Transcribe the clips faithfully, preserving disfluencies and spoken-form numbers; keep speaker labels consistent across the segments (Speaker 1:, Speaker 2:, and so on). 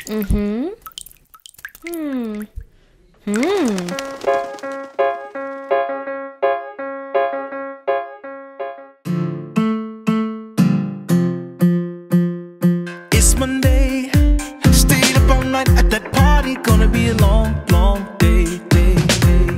Speaker 1: Mhm. Hmm. Hmm.
Speaker 2: It's Monday, stayed up all night at that party. Gonna be a long, long day, day, day.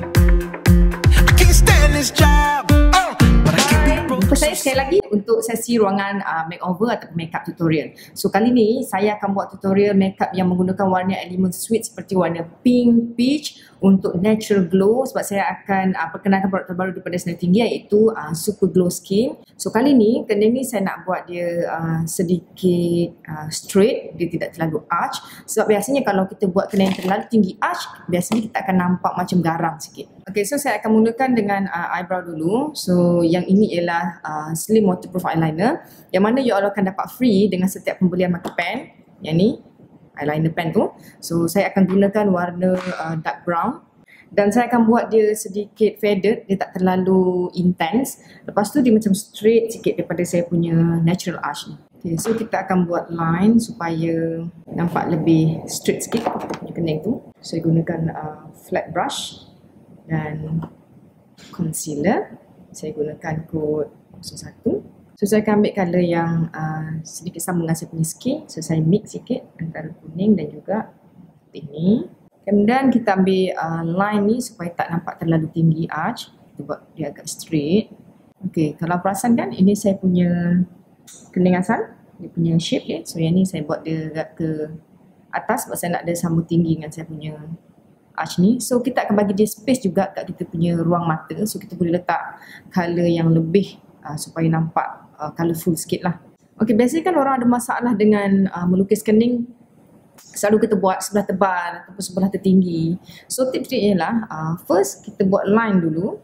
Speaker 2: I can't stand this job, uh, but I can't be broke.
Speaker 3: Jumpa saya sekali lagi untuk sesi ruangan uh, makeover atau makeup tutorial. So kali ni saya akan buat tutorial makeup yang menggunakan warna elemen sweet seperti warna pink, peach untuk natural glow, sebab saya akan uh, perkenalkan produk terbaru daripada Sinar Tinggi iaitu uh, Super Glow Skin. So kali ni kening ni saya nak buat dia uh, sedikit uh, straight, dia tidak terlalu arch, sebab biasanya kalau kita buat kening terlalu tinggi arch, biasanya kita akan nampak macam garang sikit. Okay, so saya akan mulakan dengan uh, eyebrow dulu. So yang ini ialah uh, slim waterproof eyeliner yang mana you all akan dapat free dengan setiap pembelian marker pen. Yang ni eyeliner pen tu. So saya akan gunakan warna uh, dark brown dan saya akan buat dia sedikit faded, dia tak terlalu intense. Lepas tu dia macam straight sikit daripada saya punya natural arch ni. Okay, so kita akan buat line supaya nampak lebih straight sikit punya kening tu. Saya gunakan uh, flat brush dan concealer. Saya gunakan kod kosong satu. So saya akan ambil colour yang uh, sedikit sama dengan saya punya skin. So saya mix sikit antara kuning dan juga putih ni. Kemudian kita ambil uh, line ni supaya tak nampak terlalu tinggi arch. Kita buat dia agak straight. Okay, kalau perasan kan ini saya punya kening asal. Dia punya shape dia. So yang ni saya buat dia agak ke atas sebab saya nak dia sama tinggi dengan saya punya arch ni. So kita akan bagi dia space juga kat kita punya ruang mata. So kita boleh letak colour yang lebih uh, supaya nampak uh, colourful sikit lah. Okay, biasanya kan orang ada masalah dengan uh, melukis kening. Selalu kita buat sebelah tebal ataupun sebelah tertinggi. So tips dia ialah uh, first kita buat line dulu.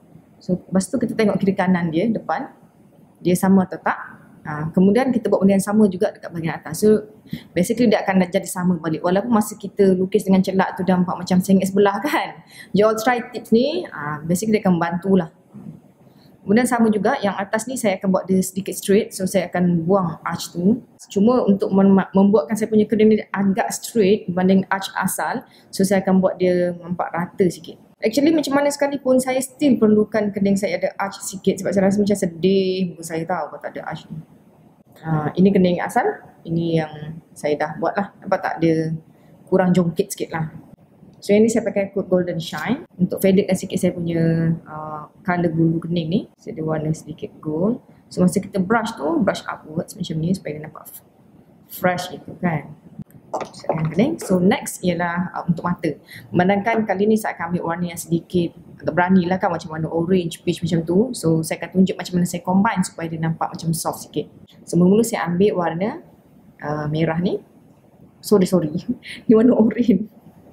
Speaker 3: So lepas tu kita tengok kiri kanan dia depan. Dia sama atau tak. Uh, kemudian kita buat benda yang sama juga dekat bahagian atas. So basically dia akan jadi sama balik. Walaupun masa kita lukis dengan celak tu dia nampak macam sengit sebelah kan. You all try tips ni, uh, basically dia akan bantulah. Kemudian sama juga yang atas ni saya akan buat dia sedikit straight. So saya akan buang arch tu. Cuma untuk mem- membuatkan saya punya kening ni agak straight berbanding arch asal. So saya akan buat dia nampak rata sikit. Actually macam mana sekalipun saya still perlukan kening saya ada arch sikit sebab saya rasa macam sedih muka saya tahu kalau tak ada arch ni. Uh, ini kening asal. Ini yang saya dah buat lah. Nampak tak dia kurang jongkit sikit lah. So yang ni saya pakai kod Golden Shine untuk fadedkan sikit saya punya uh, colour bulu kening ni. Saya ada warna sedikit gold. So masa kita brush tu, brush upwards macam ni supaya dia nampak fresh gitu kan. So, kening. So next ialah uh, untuk mata. Memandangkan kali ni saya akan ambil warna yang sedikit agak berani lah kan, macam warna orange, peach macam tu. So saya akan tunjuk macam mana saya combine supaya dia nampak macam soft sikit. So mula-mula saya ambil warna uh, merah ni. Sorry sorry. Ni warna orange.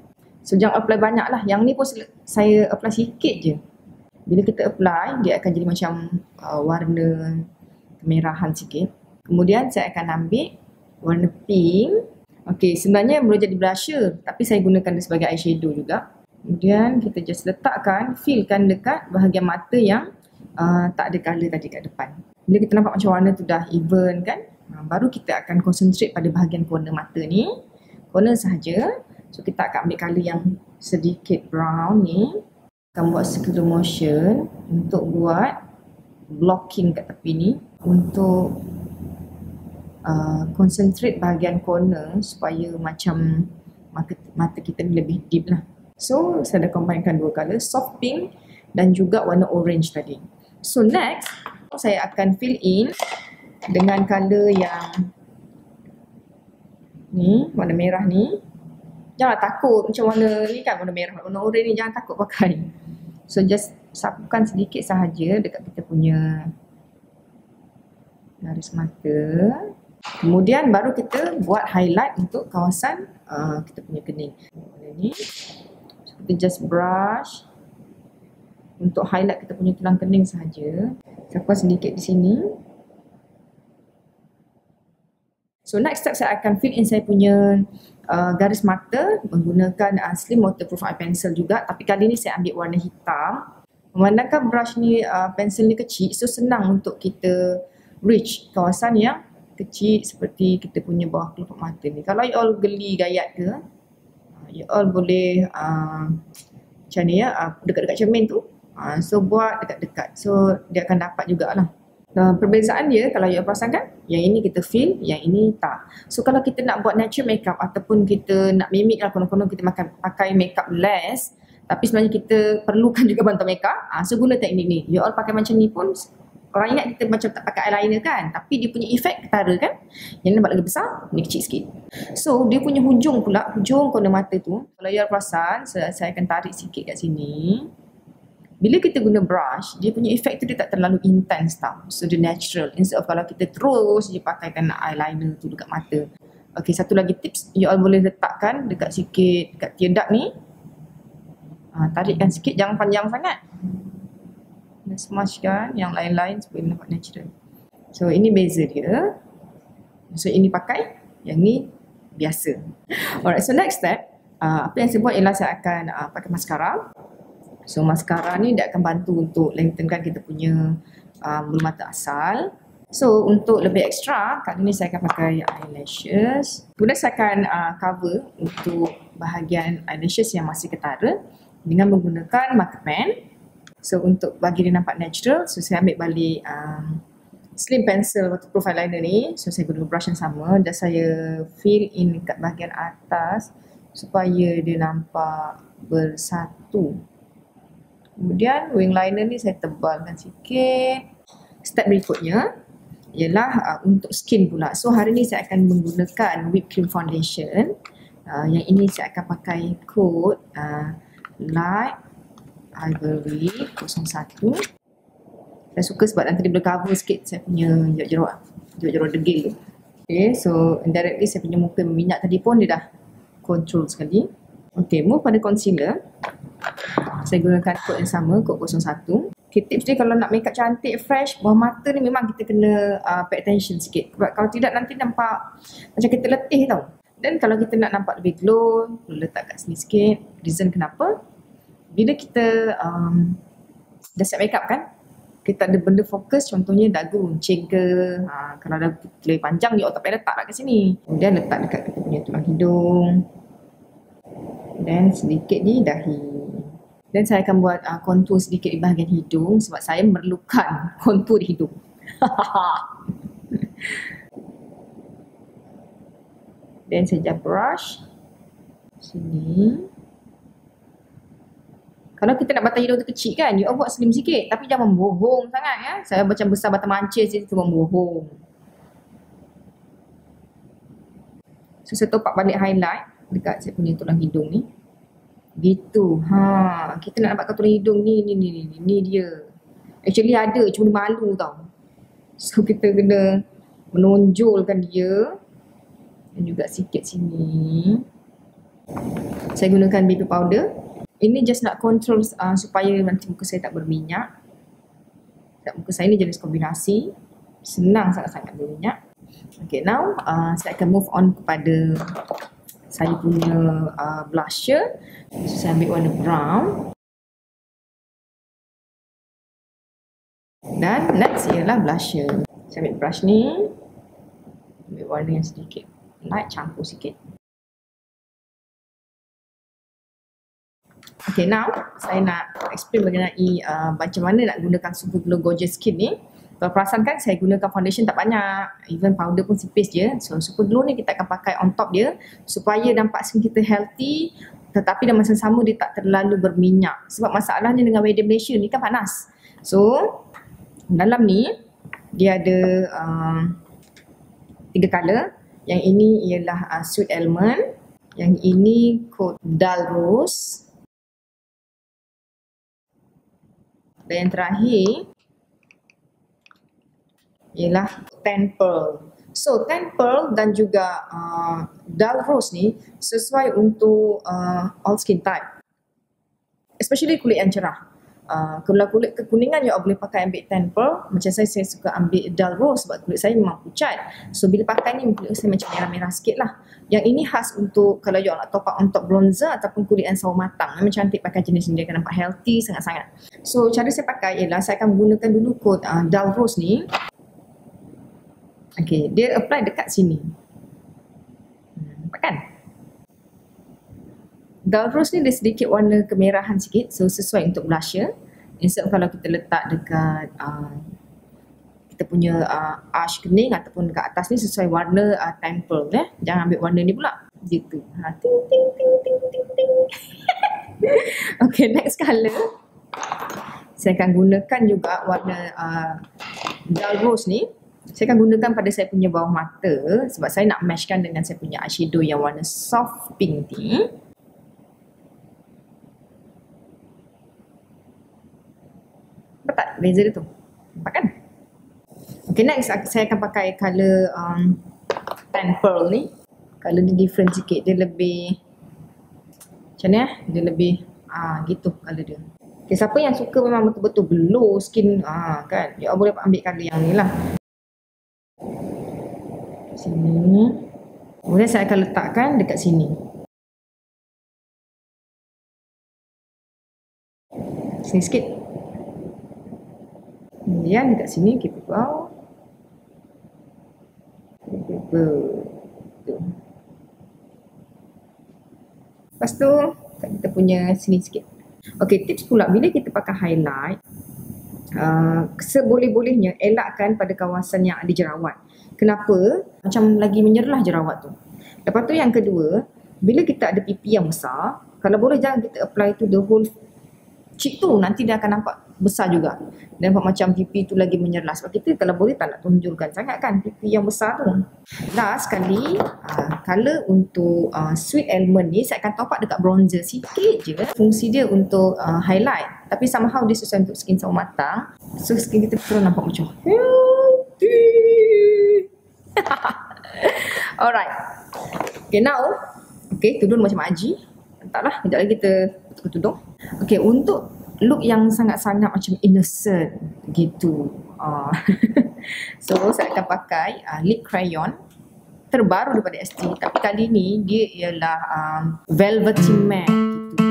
Speaker 3: So jangan apply banyak lah. Yang ni pun saya apply sikit je. Bila kita apply, dia akan jadi macam uh, warna kemerahan sikit. Kemudian saya akan ambil warna pink. Okay, sebenarnya boleh jadi blusher, tapi saya gunakan dia sebagai eyeshadow juga. Kemudian kita just letakkan, fillkan dekat bahagian mata yang uh, tak ada colour tadi kat depan. Bila kita nampak macam warna tu dah even kan, uh, baru kita akan concentrate pada bahagian corner mata ni. Corner sahaja. So kita akan ambil colour yang sedikit brown ni. Akan buat circular motion untuk buat blocking kat tepi ni. Untuk uh, concentrate bahagian corner supaya macam mata, mata kita ni lebih deep lah. So saya dah combinekan dua colour, soft pink dan juga warna orange tadi. So next, saya akan fill in dengan colour yang ni, warna merah ni. Jangan takut macam warna ni kan, warna merah, warna orange ni jangan takut pakai. So just sapukan sedikit sahaja dekat kita punya garis mata. Kemudian baru kita buat highlight untuk kawasan uh, kita punya kening. Warna ni. So kita just brush untuk highlight kita punya tulang kening sahaja. Sapukan sedikit di sini. So next step saya akan fill in saya punya uh, garis mata menggunakan uh, slim waterproof eye pencil juga, tapi kali ni saya ambil warna hitam. Memandangkan brush ni, uh, pensel ni kecil, so senang untuk kita reach kawasan yang kecil seperti kita punya bawah kelopak mata ni. Kalau you all geli gayat ke, you all boleh uh, macam ni ya, uh, dekat-dekat cermin tu. Uh, so buat dekat-dekat. So dia akan dapat jugalah. Uh, perbezaan dia kalau you perasan kan, yang ini kita feel, yang ini tak. So kalau kita nak buat natural makeup ataupun kita nak mimik lah, konon-konon kita makan, pakai makeup less, tapi sebenarnya kita perlukan juga bantuan makeup, uh, so guna teknik ni. You all pakai macam ni pun, orang ingat kita macam tak pakai eyeliner kan, tapi dia punya efek ketara kan. Yang ni nampak lagi besar, ni kecil sikit. So dia punya hujung pula, hujung corner mata tu, kalau you all perasan, saya, saya akan tarik sikit kat sini. Bila kita guna brush, dia punya efek tu dia tak terlalu intense tau. So dia natural. Instead of kalau kita terus je pakaikan eyeliner tu dekat mata. Okay, satu lagi tips, you all boleh letakkan dekat sikit, dekat tear ni. Ha, tarikkan sikit, jangan panjang sangat. Dan smudgekan yang lain-lain supaya nampak natural. So ini beza dia. So ini pakai, yang ni biasa. Alright, so next step, uh, apa yang saya buat ialah saya akan uh, pakai mascara. So mascara ni dia akan bantu untuk lengthenkan kita punya uh, bulu mata asal. So untuk lebih ekstra, kali ni saya akan pakai eyelashes. Kemudian saya akan uh, cover untuk bahagian eyelashes yang masih ketara dengan menggunakan marker pen. So untuk bagi dia nampak natural, so saya ambil balik uh, slim pencil waterproof eyeliner ni. So saya guna brush yang sama dan saya fill in dekat bahagian atas supaya dia nampak bersatu. Kemudian wing liner ni saya tebalkan sikit. Step berikutnya ialah uh, untuk skin pula. So hari ni saya akan menggunakan whipped cream foundation. Uh, yang ini saya akan pakai kod uh, Light Ivory kosong satu. Saya suka sebab nanti dia boleh cover sikit saya punya jeruk-jeruk jeruk-jeruk degil tu. Okay, so indirectly saya punya muka minyak tadi pun dia dah control sekali. Okay, move pada concealer. Saya gunakan kod yang sama, kod kosong satu. Okay, tips dia kalau nak makeup cantik, fresh, bawah mata ni memang kita kena uh, pay attention sikit. Kalau tidak nanti nampak macam kita letih tau. Dan kalau kita nak nampak lebih glow, perlu letak kat sini sikit. Reason kenapa? Bila kita um, dah set makeup kan, kita ada benda fokus, contohnya dagu runcing ke, ha, kalau ada lebih panjang dia tak payah letak lah kat sini. Kemudian letak dekat kita punya tulang hidung. Dan sedikit di dahi. Dan saya akan buat uh, kontur sedikit di bahagian hidung sebab saya memerlukan kontur di hidung. Dan saya brush sini. Kalau kita nak batang hidung tu kecil kan, you all buat slim sikit tapi jangan membohong sangat ya. Saya macam besar batang mancir je tu membohong. So saya topak balik highlight dekat saya punya tulang hidung ni. Gitu. Ha, kita nak dapatkan tulang hidung ni ni ni ni ni, ni dia. Actually ada, cuma dia malu tau. So kita kena menonjolkan dia. Dan juga sikit sini. Saya gunakan baby powder. Ini just nak control uh, supaya nanti muka saya tak berminyak. Tak, muka saya ni jenis kombinasi. Senang sangat-sangat berminyak. Okay, now uh, saya akan move on kepada saya punya uh, blusher. So, saya ambil warna brown. Dan next ialah blusher. Saya ambil brush ni. Ambil warna yang sedikit light, campur sikit. Okay, now saya nak explain mengenai uh, macam mana nak gunakan Super Glow Gorgeous Skin ni. Kalau perasan kan saya gunakan foundation tak banyak, even powder pun tipis je. So Super Glow ni kita akan pakai on top dia supaya nampak skin kita healthy tetapi dalam masa sama dia tak terlalu berminyak. Sebab masalahnya dengan weather Malaysia ni kan panas. So dalam ni dia ada uh, tiga colour. Yang ini ialah uh, Sweet Almond, yang ini coat Dull Rose, dan yang terakhir ialah Tan Pearl. So Tan Pearl dan juga uh, Dull Rose ni sesuai untuk uh, all skin type, especially kulit yang cerah. Uh, kalau kulit kekuningan you boleh pakai ambil Tan Pearl. Macam saya, saya suka ambil Dull Rose sebab kulit saya memang pucat. So bila pakai ni kulit saya macam merah-merah sikit lah. Yang ini khas untuk kalau you nak top up on top bronzer ataupun kulit yang sawo matang. Memang cantik pakai jenis ni, dia akan nampak healthy sangat-sangat. So cara saya pakai ialah saya akan gunakan dulu kod uh, Dull Rose ni. Okay, dia apply dekat sini. Hmm, nampak kan? Dull rose ni dia sedikit warna kemerahan sikit, so sesuai untuk blusher. Instead kalau kita letak dekat uh, kita punya uh, arch kening ataupun dekat atas ni sesuai warna uh, temple eh. Jangan ambil warna ni pula. Gitu. Ha, ting ting ting ting ting ting. Okay, next colour. Saya akan gunakan juga warna uh, dull rose ni. Saya akan gunakan pada saya punya bawah mata sebab saya nak matchkan dengan saya punya eyeshadow yang warna soft pink ni. Nampak tak beza dia tu? Nampak kan? Okay, next saya akan pakai colour um, tan pearl ni. Colour dia different sikit. Dia lebih macam ni eh? Dia lebih ah gitu colour dia. Okay, siapa yang suka memang betul-betul glow skin ah kan, ya boleh ambil colour yang ni lah. Sini. Kemudian saya akan letakkan dekat sini. Sini sikit. Kemudian dekat sini kita bawah. Lepas tu kita punya sini sikit. Okey, tips pula bila kita pakai highlight, uh, seboleh-bolehnya elakkan pada kawasan yang ada jerawat. Kenapa? Macam lagi menyerlah jerawat tu. Lepas tu yang kedua, bila kita ada pipi yang besar, kalau boleh jangan kita apply to the whole cheek tu, nanti dia akan nampak besar juga. Dan nampak macam pipi tu lagi menyerlah. Sebab kita kalau boleh tak nak tunjukkan sangat kan pipi yang besar tu. Last sekali, uh, colour untuk uh, Sweet Almond ni saya akan top up dekat bronzer sikit je. Fungsi dia untuk uh, highlight. Tapi somehow dia sesuai untuk skin sawo matang. So skin kita terus nampak macam healthy. Alright. Okay, now. Okay, tudung macam Aji. Entahlah, sekejap lagi kita tutup tudung. Okay, untuk look yang sangat-sangat macam innocent gitu. Uh. So, saya akan pakai uh, lip crayon terbaru daripada S T. Tapi kali ni dia ialah um, Velvety Matte gitu.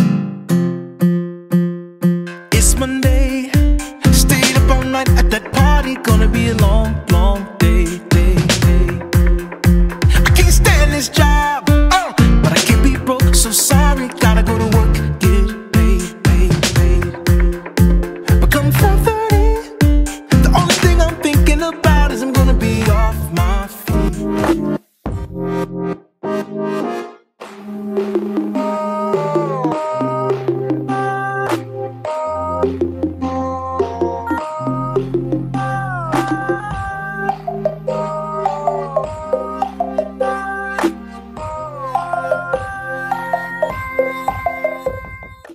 Speaker 2: It's Monday, stayed up all night at that party, gonna be a long, long day, day, day. I can't stand this job.